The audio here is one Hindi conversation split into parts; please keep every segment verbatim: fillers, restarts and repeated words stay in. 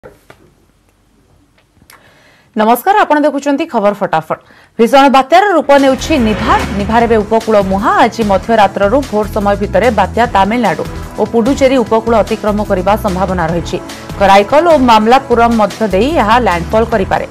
नमस्कार आपण देखुचंती खबर फटाफट। भीषण बात्यार रूप नेउछि निभार निभार बे उपकूल मुहा आज मध्यरात्रु भोर समय भितर बात्या तामिलनाडु और पुडुचेरी उपकूल अतिक्रम करने संभावना रही। कराईकल और मामलापुरम मध्य देई यह लैंडफॉल करि पारे।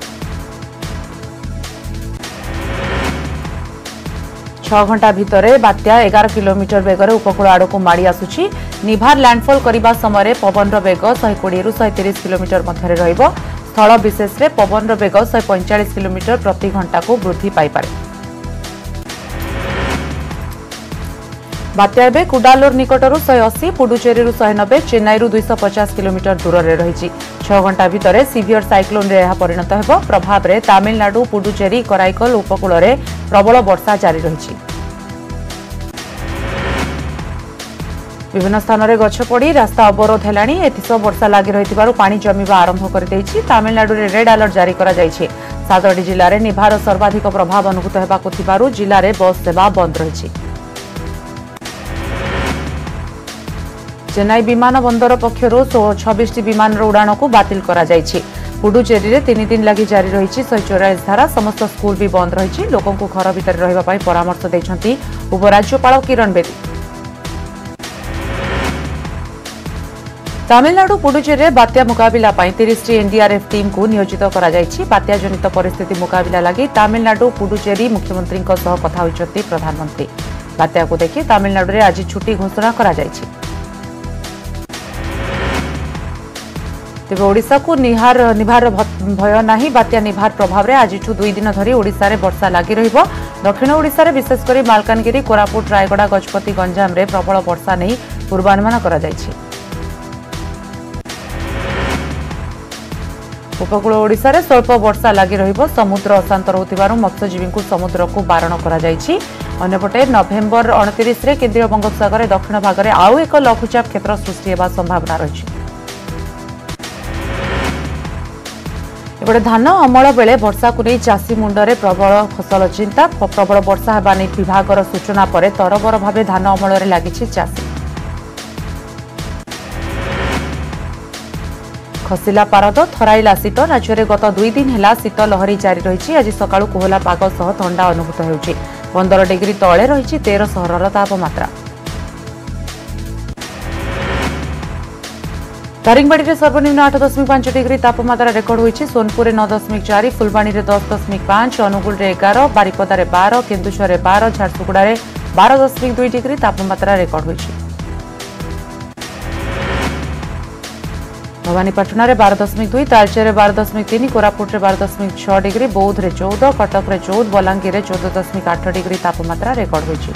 छह घंटा भितर बात्या एगार किलोमीटर बेगर उपकूल आड़क माड़ी आसुछि। निभार लैंडफॉल करने समय पवन वेग शहे कोड़े रु शहे तीस किलोमीटर मध्य रहिबो। स्थल विशेष रे पवन वेग शहे पैंचाश किलोमीटर प्रति घंटा को वृद्धि पाइपारे। बात्या एबे कुडालोर निकटरू शहे अस्सी, पुडुचेरी शहे नब्बे, चेन्नई दुईश पचास किलोमीटर दूर में रही। छह घंटा भितर सिवियर साइक्लोन रे यह परिणत हेबो। प्रभाव रे तामिलनाडु, पुडुचेरी, कराईकल उपकूल रे प्रबल वर्षा जारी रही। विभिन्न स्थान में गछ पड़ी रास्ता अवरोध हेलाणी। एथिस वर्षा लगी रही पानी जमीवा आरंभ कर देछि। तामिलनाडु रे रेड अलर्ट जारी करा जायछि। सातटी जिले में निभार सर्वाधिक प्रभाव अनुभूत हेबाकु थिबारु जिले में बस सेवा बंद रही। चेन्नई विमान बंदर पक्षरु छब्बीस विमान उड़ाण को बातिल करा जायछि। पुडुचेरी रे तीन दिन लगी जारी रही शहे चौरालीस धारा। समस्त स्कूल भी बंद रही। लोकों को घर भितर रहिबा पई परामर्श दैछंती उपराज्यपाल किरण बेदी। तामिलनाडु पुडुचेरी में बात्या मुकाबिला तीस टी एनडीआरएफ टीम को नियोजित करा जायछि। बात्या जनित परिस्थिति मुकाबिला लगी तामिलनाडु पुडुचेरी मुख्यमंत्री कथा होइछंती प्रधानमंत्री। बात्या को देखि तामिलनाडु रे आज छुट्टी घोषणा करा जायछि। तेबे ओडिशा को निहार निभार भय नाही। बात्या निभार प्रभाव रे आज दुई दिन धरी ओडिशा रे वर्षा लगी रहिबो। दक्षिण ओडिशा रे विशेषकर मालकानगिरी, कोरापुट, रायगड़ा, गजपति, गंजाम रे प्रबल वर्षा नहीं पूर्वानुमान करा जायछि। उपकूल ओडिशा रे स्वल्प वर्षा लगी रहिबो। समुद्र अशांत रहउथिबारु मत्स्यजीवी को समुद्र को बारण करा जायछि। अन्यपटे नवेम्बर उनतीस रे केंद्रीय बंगोपसागर दक्षिण भाग में आउ एक लघुचाप क्षेत्र सृष्टि हेबा संभावना रही। एपटे धान अमल बेले वर्षा को नहीं चाषी मुंडरे प्रबल फसल चिंता। प्रबल वर्षा हेबा नै विभागर सूचना पर तरबर भाव धान अमल रे लागिछि चाषी। खसिला पारद, थराइला शीत। राज्य में गत दुई दिन है शीत लहरी जारी रही। आज सकाळु कोहला पाग सह ठंडा अनुभूत होउछि। पंद्रह डिग्री तले रही तेरह सहरर तापमात्रा। दारिंगबाड़ी में सर्वनिम्न आठ दशमिक पांच डिग्री तापमात्रा रेकर्ड होइछि। सोनपुर में नौ दशमिक चार, फुलबाणी में दस दशमिक पांच, अनुगुल में एगार, बारिपदा में बारह, केन्दुझर में बारह, झारसुगुड़ा में बारह दशमिक दुई डिग्री तापमात्रा रेकर्ड होइछि। भवानीपाटना में बारह दशमिक दुई, तालचेर में बारह दशमिक तीन, कोरापुट में बारह दशमिक छह डिग्री, बौद्ध में चौदह, कटक में चौदह, बलांगीर में चौदह दशमिक आठ डिग्री तापमात्रा रेकर्ड होइछि।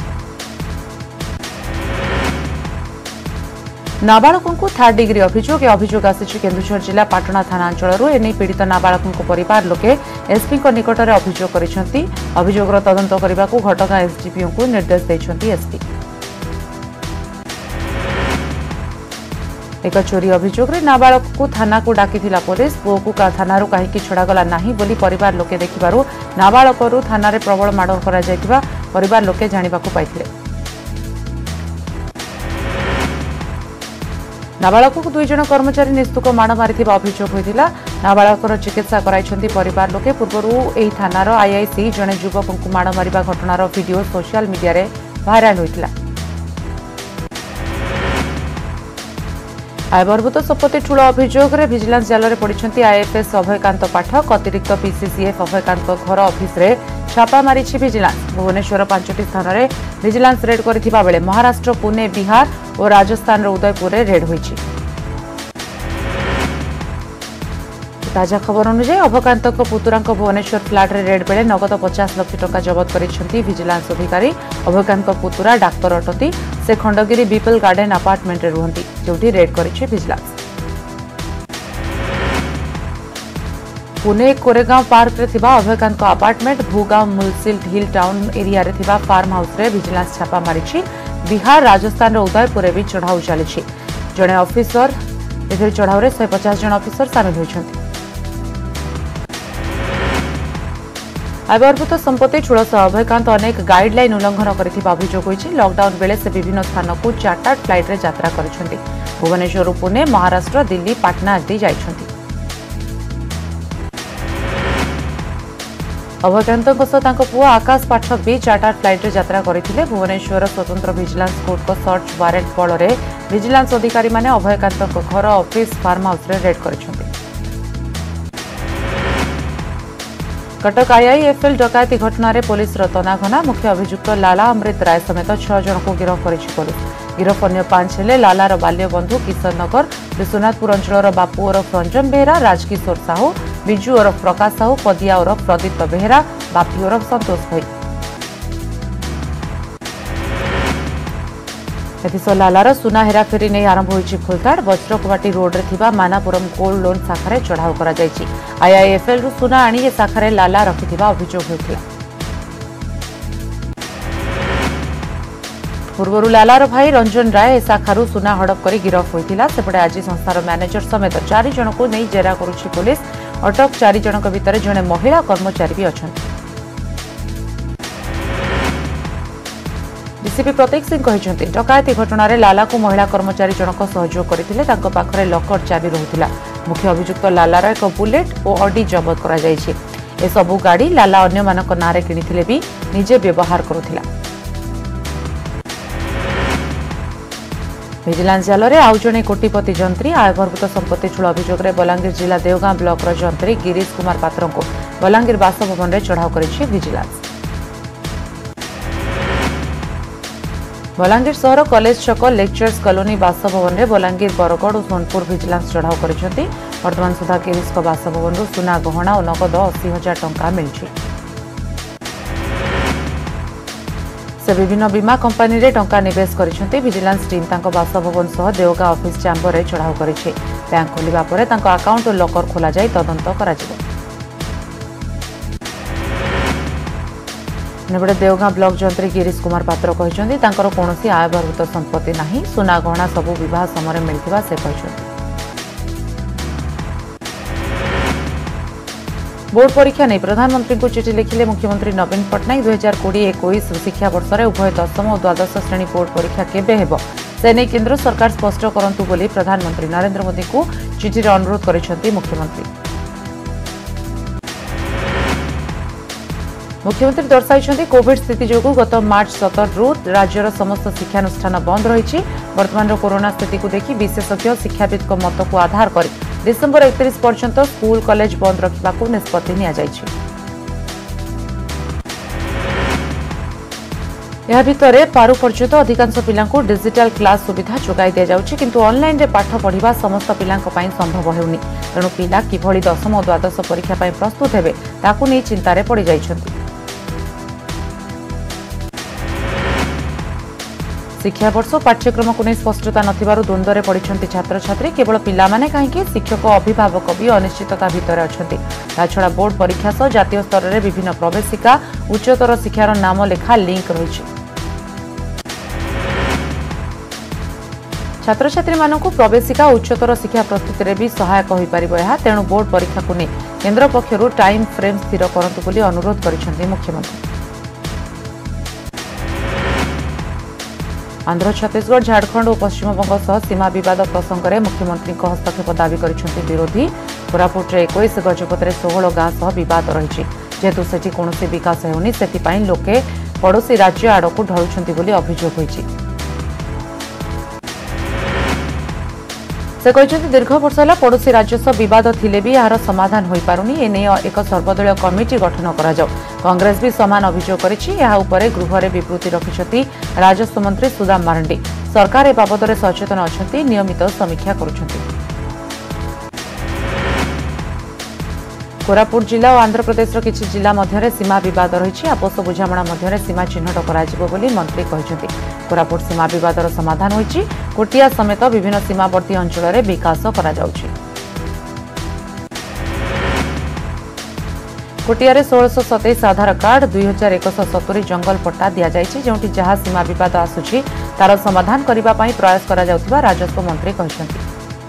नाबालकों को थर्ड डिग्री अभियोग अभियोग आसी केन्दुझर जिला पाटना थाना अंचल एने पीड़ित नाबालकों परिवार लोके एसपी निकट में अभियोग करिसेंती। अभियोगर तदंत करने को घटगां एसडीपीओ को निर्देश देइछंती एसपी। एक चोरी अभियोग रे नाबालक को थाना को डाकी पुलिस। पुओ को थाना कहीं छड़ागला नहीं बोली परिवार लोके देखिबारु नाबालक थाना रे प्रबल माड़ करा जायतिबा परिवार लोके जानिबाकु पाइथिले। नाबालक को दुई जन कर्मचारी निस्तुक माड़ मारिथिबा अभियोग होइतिला। नाबालकर चिकित्सा कराइछंती परिवार लोके। पूर्वरु एही थानार आईआईसी जने युवक को माड़ मारिबा घटनार वीडियो सोशल मीडिया रे भाइराल होइतिला। आय बर्भूत संपत्ति ठूल अभियोग रे विजिलेंस जाल रे पड़िछंती आईएफएस अभयकांत पाठक। अतिरिक्त पीसीसीएफ अभयकांत घर ऑफिस रे छापा मारिछि विजिलेंस। भुवनेश्वर पांचटी स्थान रे विजिलेंस रेड करथिबा बेले महाराष्ट्र, पुणे, बिहार और राजस्थान रे उदयपुर रे रेड होइछि। ताजा खबर अनुसार अभयकांत पुतुरा भुवनेश्वर फ्लाट रे रेड बेले नगद पचास लाख टंका जबत करिसेंती विजिलेंस अधिकारी। अभयकांत पुतुरा डाक्तर अटंती। से खंडगिरी बीपल गार्डन अपार्टमेंट रे रुहंती जोठी रेड करिछि विजिलेंस। पुणे कोरेगांव पार्क रे थिबा अभयकांत अपार्टमेंट, भूगांव मुलसिल हिल टाउन एरिया रे थिबा फार्म हाउस रे विजिलेंस छापा मारिछि। बिहार, राजस्थान रे उदयपुर रे भी चढ़ाऊ चलिछि। जणे ऑफिसर एथि चढ़ाऊ रे एक सौ पचास जन ऑफिसर शामिल होइछंती। आयबर्भूत संपत्ति ठूल सह अभयकांत अनेक गाइडलाइन उल्लंघन करथिबा अभियोग होइछि। लॉकडाउन बेले से विभिन्न स्थान को चार्टर्ड फ्लाइट रे यात्रा करिसेंती। भुवनेश्वर, पुणे, महाराष्ट्र, दिल्ली, पाटना आदि जाइछंती। अभयकांत पुओ आकाश पाठक भी चार्टर फ्लाइट यात्रा करते। भुवनेश्वर स्वतंत्र विजिलेंस कोर्ट को सर्च वारेंट बल में विजिलेंस अधिकारी माने अभयकांत घर ऑफिस फार्म हाउस रे रेड कर। कटक आईआईएफएल डकायती घटना पुलिस तनाघना। मुख्य अभियुक्त लाला अमृत राय समेत छह जन को गिरफ्त कर पुलिस। गिरफ अन्य पांच हेले लालार बाल्यबंधु किशोर नगर, विश्वनाथपुर अंचल बापू ओरफ रंजन बेहेरा, राजकिशोर साहू, बिजू ओरफ प्रकाश साहू, पदिया ओरफ प्रदीप बेहेरा, बापी ओरफ संतोष भाई। एथिसह लालार सुना हेराफेरी नहीं आरंभ होइछि खोलताड़। वज्रकुवाटी रोड रे थिबा मानापुरम गोल्ड लोन शाखारे चढ़ाऊ करा जायछि। आईआईएफएल रु सुना आनी ए शाखारे लाला रखिथिबा अभियोग होइथिला। पूर्वरु लालार भाई रंजन राय ए शाखारु सुना हड़प करी गिरफ होइथिला। सेपटे आज संस्थार मैनेजर समेत चारि जन को नहीं जेरा करुछि पुलिस। अटक चारि जनक भितर जणे महिला कर्मचारी भी अछंती। डीसीपी प्रतीक सिंह कहते डकायती घटना रे लाला को महिला कर्मचारी जनक सहयोग करथिले। तांको पाखरे लकर चाबी रहुथिला। मुख्य अभियुक्त लालार एक बुलेट और ऑडी जबत करा जायछि। ए सबु गाड़ी लाला अन्य मानक नारे किनिथिले भी निजे व्यवहार करुथिला। विजिलेंस जाल रे आउ जणे कोटिपति जंत्री आय बहिर्भूत संपत्ति ठूल अभियोग रे बलांगीर जिला देवगां ब्लॉक र जंत्री गिरीश कुमार पात्र को बलांगीर बासभवन रे चढ़ाऊ करिछि विजिलेंस। बलांगीर शहर कॉलेज छक लेक्चर्स कॉलोनी बासभवन में बलांगीर बरगढ़ और सोनपुर विजिलेंस चढ़ाऊ करछंती। वर्तमान सुधा गिरीश बासभवन सुना गहना और नगद अस्सी हजार टंका मिली। से विभिन्न बीमा कंपनी रे टंका निवेश करछंती। विजिलेंस टीम तांको बासभवन सह देवगां ऑफिस चैम्बर रे चढ़ाऊ करिछि। बैंक खोलिबा परे तांको अकाउंट और लकर खोला जाय तदंत कराजिबो। नेबड़े देवगां ब्लॉक जंत्री गिरीश कुमार पात्र कहते तांकर कौनसी आय बहिर्भूत संपत्ति नहीं। सुना गहना सबू विवाह समय मिलता से कहते। बोर्ड परीक्षा नहीं प्रधानमंत्री को चिठी लिखिले मुख्यमंत्री नवीन पट्टनायक। दुई हजार कोड़े इक्कीस शिक्षा वर्ष में उभय दशम और द्वादश श्रेणी बोर्ड परीक्षा केबे हेबो से नहीं केंद्र सरकार स्पष्ट करंतु बोली प्रधानमंत्री नरेंद्र मोदी को चिठी अनुरोध करिसेंती मुख्यमंत्री। मुख्यमंत्री दर्शाई कोविड स्थिति जो गत मार्च सतर रु राज्यर समस्त शिक्षानुष्ठान बंद रही। वर्तमान कोरोना स्थिति को देखि विशेषज्ञ शिक्षाविद मत को आधार कर डिसेम्बर एकतीस पर्यंत स्कूल कॉलेज बंद रखा निष्पत्ति या भितर पारु पर्यंत अधिकांश पिला डिजिटल क्लास सुविधा जोगाई दि जाउछि किंतु ऑनलाइन रे पाठ पढ़िबा समस्त पिला संभव हेउनी। तेणु पिला किभଳି दशम और द्वादश परीक्षा प्रस्तुत हेबे ताकू नहीं चिंतार पड़ जाइछन्ति। शिक्षा वर्ष पाठ्यक्रम को नहीं स्पष्टता नथिबारु द्वंद्व पड़ती छात्र छात्री। केवल पिला माने कहीं शिक्षक अभिभावक भी अनिश्चितता भितर अछन्ति। ताछड़ा बोर्ड परीक्षा सह जातीय स्तर में विभिन्न प्रवेशिका उच्चतर शिक्षार नाम लेखा लिंक रही। छात्र छात्री मानकु प्रवेशिका उच्चतर शिक्षा प्रस्तुति में भी सहायक हो पारिबो यह। तेणु बोर्ड परीक्षा को नहीं केंद्र पक्षरु टाइम फ्रेम स्थिर करंतु बोली अनुरोध करिसेंति मुख्यमंत्री। आंध्र छत्तीसगढ़ झारखंड और पश्चिमबंग सह सीमा बद प्रसंग में मुख्यमंत्री हस्तक्षेप दावी करिसेंति विरोधी। कोरापुट रे इक्कीस गजपत सोलह गाँ सह बद रही। जेहेतु सेठी कौनसी विकास हेउनी सेथिपाई लोके पड़ोशी राज्य आड़कू ढलुछंती बोली अभियोग होइछि। से कहते दीर्घ वर्ष है पड़ोशी राज्य सह बद थिले भी यार समाधान हो पारुनी। एने एक सर्वदलीय कमिटी गठन करा जाऊ। कांग्रेस भी समान अभियोग करिछि। या उपरे गृह रे विवृत्ति रखिछथि राजस्व मंत्री सुदाम मारंडी। सरकार ए बाबद रे सचेतन अछंती, नियमित समीक्षा करुछंती। कोरापुट जिला और आंध्र प्रदेश किछि जिला मध्य सीमा बद रही। आपस बुझामणा मध्य सीमा चिन्हट कराजिबो बोली मंत्री कहते। कोरापुट सीमा बदर समाधान होइछि। कोटिया समेत विभिन्न सीमावर्ती अंचल में विकास करा जाउछि। कोटिया सोलह सतैश आधार कार्ड दुई हजार एक सतुरी जंगल पट्टा दि जाइछि। जोंटी जहाँ सीमा बद आसुछि तार समाधान करिबा पई प्रयास करा जाउथिबा राजस्व मंत्री कहते।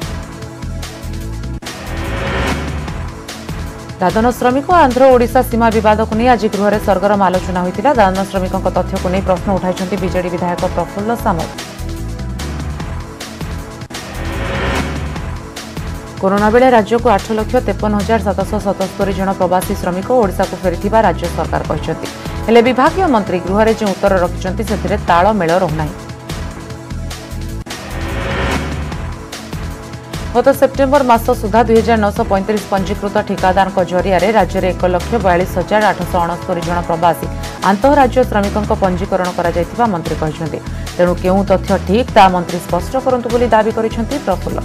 दादन श्रमिक आंध्र ओडिशा सीमा बद को नहीं आज गृह में सरगरम आलोचना होता। दादन श्रमिकों तथ्य को नहीं प्रश्न उठाई बीजेडी विधायक प्रफुल्ल सामल। कोरोना बेले राज्य को आठ लक्ष तेपन हजार सातश सतस्तरी जन प्रवासी श्रमिक ओडिशा को फेरी राज्य सरकार कहते हेले विभागीय मंत्री गृह जो उत्तर रखिंट से तालमेल रहूना। गत सेप्टेम्बर मास सुधा दुई हजार नौश पैंतीस पंजीकृत ठिकादार जरिया राज्य में एक लक्ष बयालीस हजार आठश अणस्तरी जन प्रवासी आंतरराज्य श्रमिकों पंजीकरण कर मंत्री कहते तेणु केउ तथ्य ठीक ता मंत्री स्पष्ट करंतु बोली दाबी करिसेंति प्रफुल्ल।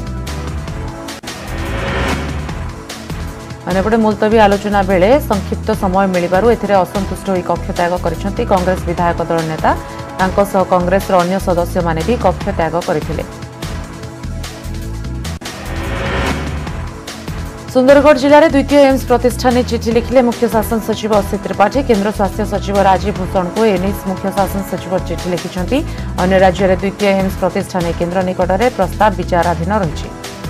अन्यपटे मुलतवी आलोचना बेले संक्षिप्त समय मिलिबारु एथिरे असंतुष्ट होई कक्ष त्याग करिसेंति कांग्रेस विधायक दल नेता तांको सह कांग्रेस अन्य सदस्य माने भी कक्ष त्याग करथिले। सुंदरगढ़ जिले में द्वितीय एम्स प्रतिष्ठान ने चिठी लिखिले मुख्य शासन सचिव असित त्रिपाठी। केन्द्र स्वास्थ्य सचिव राजीव भूषण को एनिस मुख्य शासन सचिव चिठी लिखिंट। अन्य राज्य में द्वितीय एम्स प्रतिष्ठान केन्द्र निकट में प्रस्ताव विचाराधीन रही।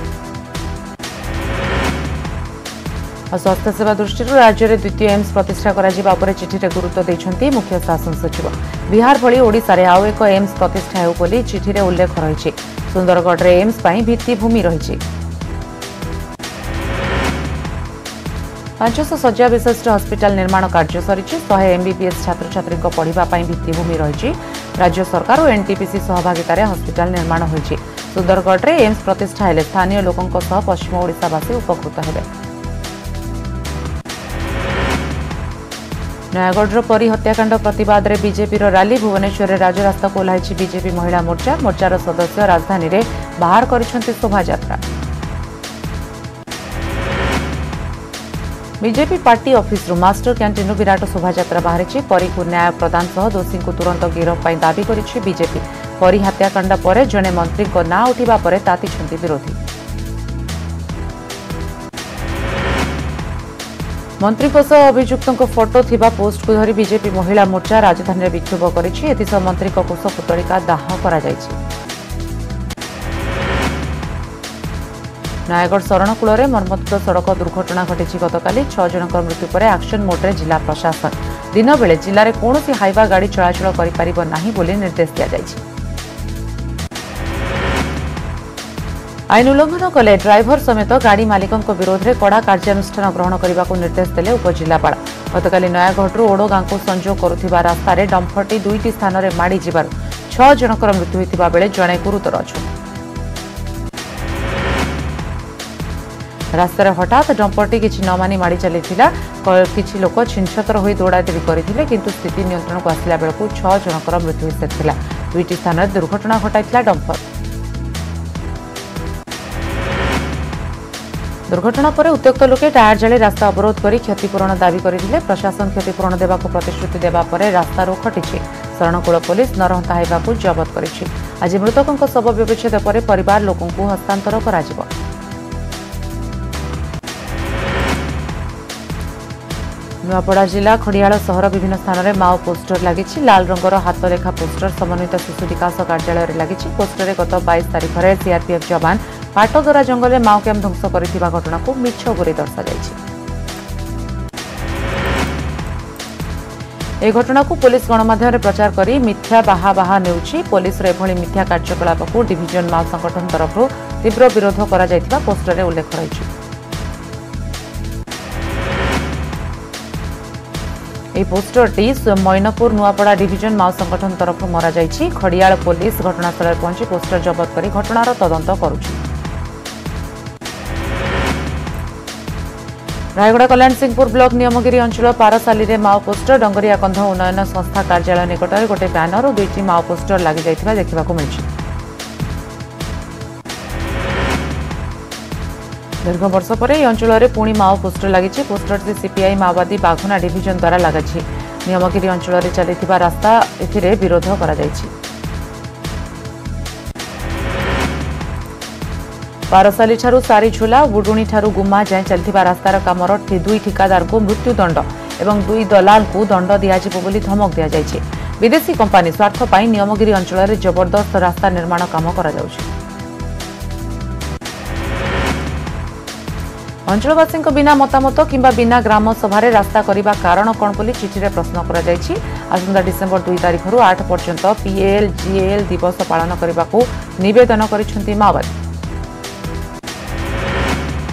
स्वास्थ्य सेवा दृष्टि राज्य में द्वितीय एम्स प्रतिष्ठा कर चिठी गुरुत्व देते मुख्य शासन सचिव। बिहार भली ओडिशा रे आउ एक एम्स प्रतिष्ठा हो बोली चिठी रे उल्लेख रही। सुंदरगढ़ में एम्स पर भित्तिभूमि रही। पांचश शज्या विशिष्ट हस्पिटाल निर्माण कार्य सरी शहे एमबीबीएस छात्र छात्री पढ़ाई भित्तिभूमि रही। राज्य सरकार और एनटीपीसी सहभागित हस्पिटाल निर्माण होती। सुंदरगढ़ में एम्स प्रतिष्ठा हेले स्थानीय लोकों सह पश्चिम ओडिशावासी उपकृत हेबे। नयागढ़ परी हत्याकांड प्रतिवाद में बीजेपी रैली भुवनेश्वर राजरास्ता को ओह्लाई बीजेपी महिला मोर्चा। मोर्चार सदस्य राजधानी में बाहर करिसेंति शोभायात्रा। BJP party office master canteen विराट शोभायात्रा बाहरी। परी को न्याय प्रदान सह दोषी को तुरंत गिरफ पर दाबी करिछि बीजेपी। परी हत्याकांड पर जड़े मंत्री ना उठा पर तातिछंती विरोधी। मंत्री सह अभियुक्तों फोटो थिबा पोस्ट को धरी बीजेपी महिला मोर्चा राजधानी में विक्षोभ करिछि। एथिसह मंत्री कुश पुतलिका दाह करा जायछि। नयागढ़ शरणकूल में मर्मन्तुद सड़क दुर्घटना घटी गतकाली छह जनक मृत्यु पर एक्शन मोड्रे जिला प्रशासन। दिन बेले जिले में कौन हाइवा गाड़ी चलाचल कर निर्देश दिया। आईन उल्लंघन कले ड्राइवर समेत गाड़ी मालिकों विरोध में कड़ा कार्यानुष्ठान ग्रहण करने को निर्देश देले उपजिलापाल। गतकाली नयागढ़ ओडो गांव को संजोग करुवा रास्तार डंफरटी दुईटी स्थान में माड़ी जबार छह जनकर मृत्यु होता बेले जड़े गुरुतर अच्छा। रास्तार हठात डंपरटी किसी न मानी माड़ी चली किसी लोक छिनछतर हो दौड़ादौड़ी करते किंतु स्थिति नियंत्रण को आसला बेलू छह जनकर मृत्यु हो सारी। दुईटी स्थान में दुर्घटना घटाई डंपर। दुर्घटना पर उत्त्यक्त लोके टायर जाली रास्ता अवरोध कर क्षतिपूरण दाबी करते। प्रशासन क्षतिपूरण देवा प्रतिश्रुति देवा पर रास्ता रोक हटिछि। शरणकूल पुलिस नरहंता हाइवा को जबत करिछि। आज मृतकों शव व्यवच्छेद पर परिवार लोकों को हस्तांतर कराजिबो। नुआपड़ा जिला खड़ियाल सहर विभिन्न स्थान में माओ पोस्टर लगी। लाल रंगर हाथलेखा पोस्टर समन्वित शिशु विकास कार्यालय में लगी। पोस्टर गत बाईस तारीख में सीआरपीएफ जवान पाटदरा जंगल में माओ कैम्प ध्वंस करथिबा घटना को मिछ बोली दर्शा जायछि। ए घटना को पुलिस गणमाध्यम में प्रचार करी मिथ्या बाहा बाहा नेउछि। पुलिस एभली मिथ्या कार्यकलाप को डिविजन माओ संगठन तरफ तीव्र विरोध करा जायथिबा पोस्टर में उल्लेख रही। এই পোস্টরটি মৈনপুর নুয়াপড়া ডিভিजन माओ संगठन तरफ मरा जायछि। खड़ियाल पुलिस घटनास्थल पहुंची पोस्टर जबत कर घटनार तदंत करुछि। रायगड़ा कल्याण सिंहपुर ब्लॉक नियमगिरी अंचल पारसाली रे माओ पोस्टर डंगरिया कंध उन्नयन संस्था कार्यालय निकट में गोटे बैनर और दुईटी माओ पोस्टर लगी जाइथिबा देखिबाकू मिलिछि। दीर्घ वर्ष पर यह अंचल में पुणी माओ पोस्टर लगी। पोस्टर से सीपीआई माओवादी बाघुना डिविजन द्वारा लगाई। नियमगिरी अंचल में चली रास्ता ए विरोध करा जायछि। पारसाली ठारू सारीझोला बुडुणी ठारू गुमा जाए चलथिबा रास्तार कामर दुई ठिकादार को मृत्युदंड एवं दुई दलाल को दंड दियाजिबो बोली धमक दिया जायछि। विदेशी कंपानी स्वार्थ पाई नियमगिरी अंचल में जबरदस्त रास्ता निर्माण काम करा जाउछि। अंचलवासी बिना मतामत किंबा बिना ग्राम सभा रास्ता करने कारण कौन बोली चिठी में प्रश्न करा जायछि। आसंता डिसेम्बर दुई तारीख रु आठ पर्यंत पीएल जीएल दिवस पालन करने को निवेदन करिसेंति माओवादी।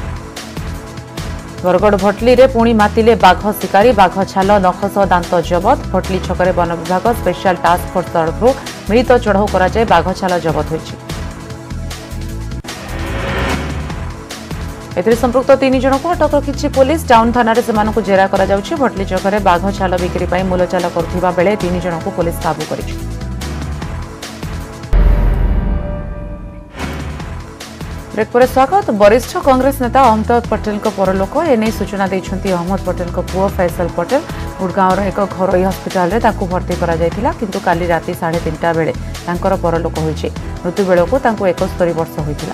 बरगढ़ भटली रे पुणी मातिले बाघ शिकारी बाघ छाल नखस दांत जबत भटली छकरे वन विभाग स्पेशल टास्क फोर्स तरफ मिलित चढ़ाऊ कराए बाघ छाल जबत होइछि। एथिरे संपृक्त तीन जन को अटक रखिछि पुलिस। टाउन थाना रे सेमानकु जेरा करा जाउछि। भटली छकरे बाघ छाल बिक्री पई मूलचाल करथिबा बेले तीन जन को पुलिस काबू करिछि। ब्रेक पर स्वागत। वरिष्ठ कांग्रेस नेता अहमद पटेल परलोक एने सूचना देइछन्ती अहमद पटेल पुओ फैसल पटेल गुड़गांव एक घरोई हस्पिटाल रे ताकू भर्ती करा जायतिला किंतु काली राति साढ़े तीन बेले तांकर परलोक होइछि। मृत्यु बेलकु तांकू इकहत्तर वर्ष होइतिला।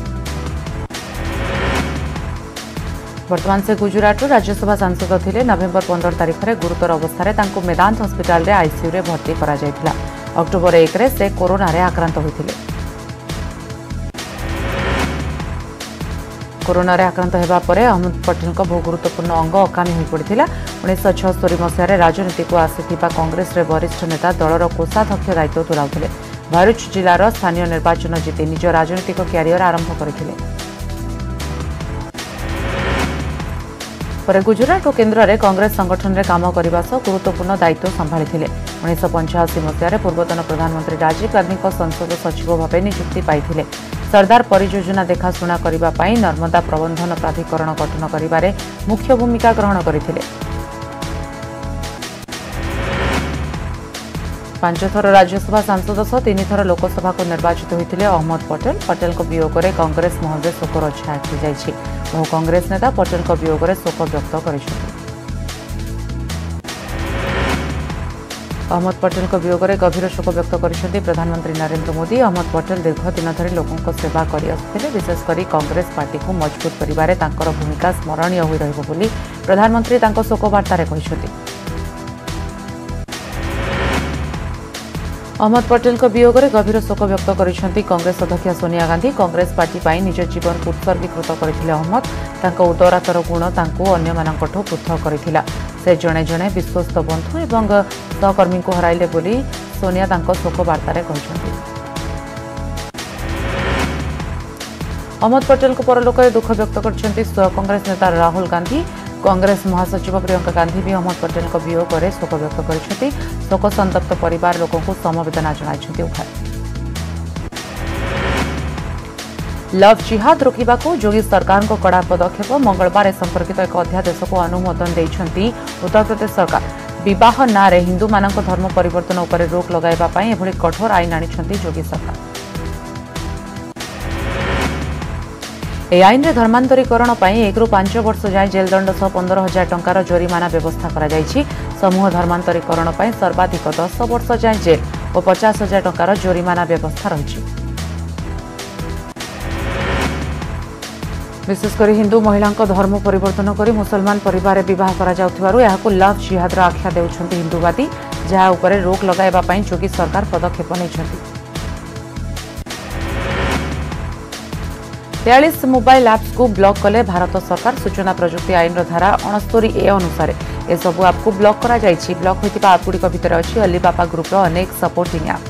वर्तमान से गुजरात राज्यसभा सांसद थिले। नवेम्बर पंद्रह तारिख रे गुरुतर अवस्था रे तांकू मेदांत हस्पिटाल रे आईसीयू रे भर्ती करा जायतिला। अक्टोबर एक रे से कोरोना रे आक्रांत होइतिले। कोरोना रे आक्रांत हेबा परे अहमद पटेल बहु गुरुत्वपूर्ण अंग अकामी हो पड़ता। उन्नीस छस्तरी मसीह राजनीति को आसीथिबा कांग्रेस रे वरिष्ठ नेता दलर कोषाध्यक्ष दायित्व तुलाउथिले। भरूच जिलार स्थानीय निर्वाचन जीति निज राजनीतिक क्यारियर आरंभ करथिले। गुजरात और केन्द्र में कांग्रेस संगठन में काम करने सह गुरुत्वपूर्ण दायित्व संभाली। उन्नीस पंचाशी मसीह पूर्वतन प्रधानमंत्री राजीव गांधी संसद सचिव भाव नियुक्ति पाई। सरदार परियोजना देखाशुना करने नर्मदा प्रबंधन प्राधिकरण गठन कर मुख्य भूमिका ग्रहण करते। पांच थर राज्यसभा सांसद सह तीन थर लोकसभा को निर्वाचित होते अहमद पटेल। पटेल वियोग में कांग्रेस महल में शोकर छाया खेजाई। बहु कांग्रेस नेता पटेल वियोग में शोक व्यक्त कर अहमद पटेल वियोग में गभीर शोक व्यक्त कर प्रधानमंत्री नरेंद्र मोदी। अहमद पटेल दीर्घ दिन धरी लोकों सेवा कर आसुथिले। विशेषकर कांग्रेस पार्टी को मजबूत करिबारे तांकर भूमिका स्मरणीय होई रहिबो बोली प्रधानमंत्री तांको शोक वार्तारे कहिसथि। अहमद पटेल वियोग में गभीर शोक व्यक्त कर कांग्रेस अध्यक्ष सोनिया गांधी। कांग्रेस पार्टी पर निज जीवन को उत्सर्गीकृत करथिले अहमद। तांको उदारतार गुण तांको अन्य मानकठो पृथक करथिला। से जणे जणे विश्वस्त बंधु एवं सहकर्मी को हराइले बोली सोनिया तांको शोक वार्तारे कहिसथि। अहमद पटेल को परलोक दुख व्यक्त करछन्ती कांग्रेस नेता राहुल गांधी। कांग्रेस महासचिव प्रियंका गांधी भी अहमद पटेल वियोग में शोक व्यक्त कर शोक संतप्त परिवार लोकों को समवेदना जणाइछन्ती उभय। लव जिहाद रोकवा को योगी सरकार को कड़ा पदक्षेप। मंगलवार संपर्कित एक अध्यादेश को अनुमोदन देइछन्ती उत्तर प्रदेश सरकार। विवाह नारे हिंदू मानक धर्म परिवर्तन उपर रोक लगाइबा पई एभली कठोर आईन आनिछन्ती योगी सरकार। ए आईन रे धर्मांतरीकरण पर एक रु पांच वर्ष जाए जेल दंड सह पंद्रह हजार टंकार जोरिमाना व्यवस्था करा जायछि। समूह धर्मांतरीकरण पर सर्वाधिक दस वर्ष जाए जेल और पचास हजार टंकार जोरिमाना व्यवस्था रही। विशेषकर हिंदू महिला धर्म परिवर्तन कर मुसलमान परिवार बह कर लव जिहाद आख्या देउछन्ति हिंदूवादी। जहा उपरे रोक लगाइबा पई योगी सरकार पदक्षेप नैछन्ति। बयालीस मोबाइल एप्स को ब्लॉक कले भारत सरकार। सूचना प्रजुक्ति आईन धारा अणस्तरी ए अनुसार ए सबु ऐप को ब्लॉक करा जायछि। ब्लॉक होइतिबा ऐप गुड़िक भितर अछि अलीबाबा ग्रुप अनेक supporting app.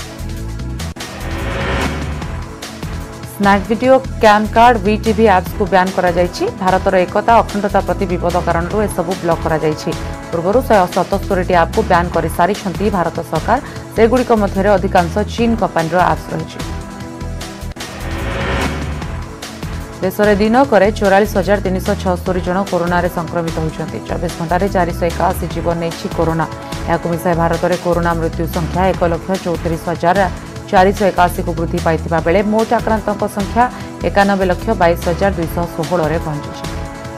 Snack video cam card WeTV apps को बैन करा जायछि। भारतर एकता अखंडता प्रति विपद कारण ए सबु ब्लॉक करा जायछि। पूर्व एक सौ सतहत्तर टी ऐप को बैन कर सारी भारत सरकार। सेगुड़िक मध्य अधिकांश चीन कंपनी ऐप्स रही। देश में दिनक चौरालीस हजार तीन सौ छस्तरी जन कोरोना रे संक्रमित होती। चौबीस घंटे चार सौ एकाशी जीवन नहीं कोरोना। यहाँ मिसाई भारत में कोरोना मृत्यु संख्या एक लक्ष चौतीस हजार चार सौ एकाशी को वृद्धि पाई बेले मोट आक्रांतों संख्या एकानबे लक्ष बैश हजार दुईश षोह पहुंची।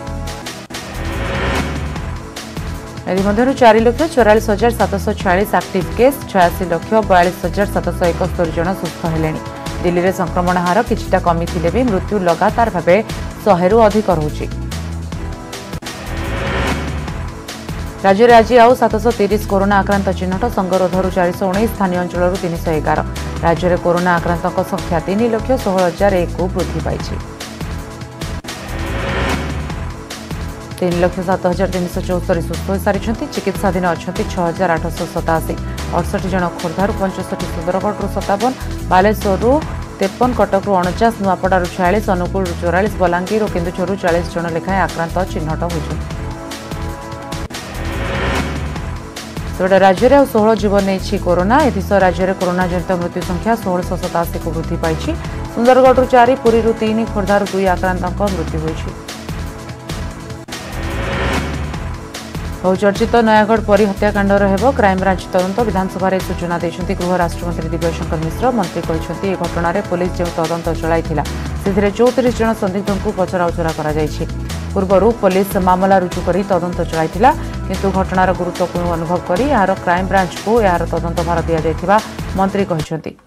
चार लक्ष चौरालीस हजार सातश चालीस एक्टिव केस छयासी लक्ष बयालीस हजार सातश एकस्तरी जन सुस्थ हेले। दिल्ली में संक्रमण हार किछिटा कमी थिले भी मृत्यु लगातार भाव शहे रु अधिक रहुछि। राज्य में आज आउ सातश तीस कोरोना आक्रांत चिन्हट। संगरोधर चार सौ उन्नीस स्थानीय अंचल तीन सौ एगार। राज्य में कोरोना आक्रांतों संख्या तीन लक्ष षोह हजार एक को वृद्धि पाई। तीन लक्ष सात हजार तीन सौ चौस्तरी सुस्थ हो सारी। चिकित्साधीन अच्छा छह हजार आठश सताशी। अड़सठ जन खोर्धार पंचष्ठी सुंदरगढ़ सतावन बालेश्वर तेपन, कटकू अणचाश, नुआपड़ारू छियालीस, अनुगुल चौरालीस, बलांगीर और केन्दुझर चालीस जन लेखाएं आक्रांत चिन्हट होइछन्। सेपटे राज्य में षोह जीवन नहीं कोरोना। एसह राज्य में कोरोना जनित मृत्यु संख्या षोलश सताशी को वृद्धि पाई। सुंदरगढ़ चार, पुरी तीन, खोर्धार दुई आक्रांतों मृत्यु होइछि। बहुचर्चित नयागढ़ परी हत्याकांडर हेब क्राइमब्रांच तदंत। विधानसभा सूचना देते गृह राष्ट्रमंत्री दिव्यशंकर मिश्र। मंत्री कहते घटना पुलिस जो तदंत चलाइथिला से चौतीस जन संदिग्ध को पचराउचरा करा जायछि। पूर्व पुलिस मामला रुजु कर तदंत चलाइथिला किंतु घटनार गुरुत्व को अनुभव कर यार क्राइमब्रांच को यार तदंत भार दि जायथिबा मंत्री कहते।